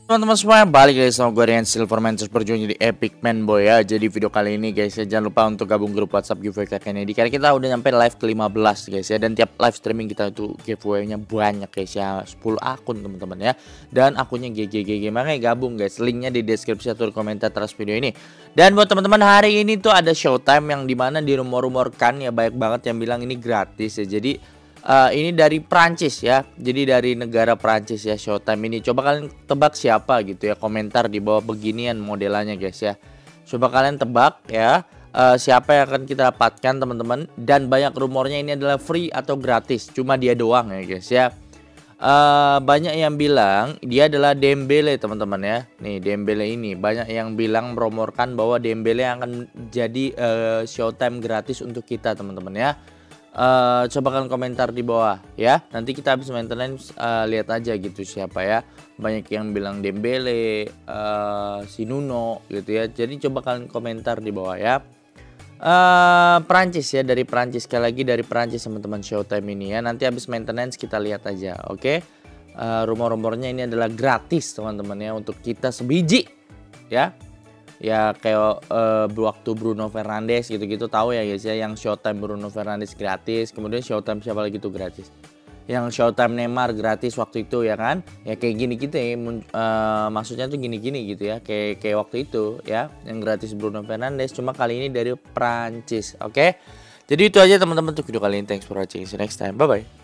Teman-teman semuanya, balik guys sama gue Rian Silverman, terus berjuang jadi Epic Man Boy ya. Jadi video kali ini guys ya, jangan lupa untuk gabung grup WhatsApp giveaway kakek Nedi. Karena kita udah nyampe live ke-15 guys ya. Dan tiap live streaming kita itu giveaway-nya banyak guys ya, 10 akun teman-teman ya. Dan akunnya GGGG, makanya gabung guys. Linknya di deskripsi atau di komentar atas video ini. Dan buat teman-teman, hari ini tuh ada showtime yang dimana di rumor-rumorkan ya, banyak banget yang bilang ini gratis ya. Jadi ini dari Prancis ya, jadi dari negara Prancis ya showtime ini. Coba kalian tebak siapa gitu ya, komentar di bawah beginian modelannya guys ya. Coba kalian tebak ya, siapa yang akan kita dapatkan teman-teman. Dan banyak rumornya ini adalah free atau gratis, cuma dia doang ya guys ya. Banyak yang bilang dia adalah Dembele teman-teman ya. Nih Dembele ini banyak yang bilang merumorkan bahwa Dembele akan jadi showtime gratis untuk kita teman-teman ya. Coba kalian komentar di bawah ya. Nanti kita habis maintenance lihat aja gitu siapa ya. Banyak yang bilang Dembele, si Nuno gitu ya. Jadi coba kalian komentar di bawah ya. Prancis ya, dari Prancis, sekali lagi dari Prancis teman-teman showtime ini ya. Nanti habis maintenance kita lihat aja, oke? Rumor-rumornya ini adalah gratis teman-teman ya, untuk kita sebiji ya. Ya kayak waktu Bruno Fernandes gitu-gitu, tahu ya guys ya, yang showtime Bruno Fernandes gratis, kemudian showtime siapa lagi tuh gratis, yang showtime Neymar gratis waktu itu ya kan, ya kayak gini gitu ya, maksudnya tuh gini-gini gitu ya, kayak waktu itu ya, yang gratis Bruno Fernandes, cuma kali ini dari Prancis, oke? Jadi itu aja teman-teman untuk video kali ini, thanks for watching, see you next time, bye bye.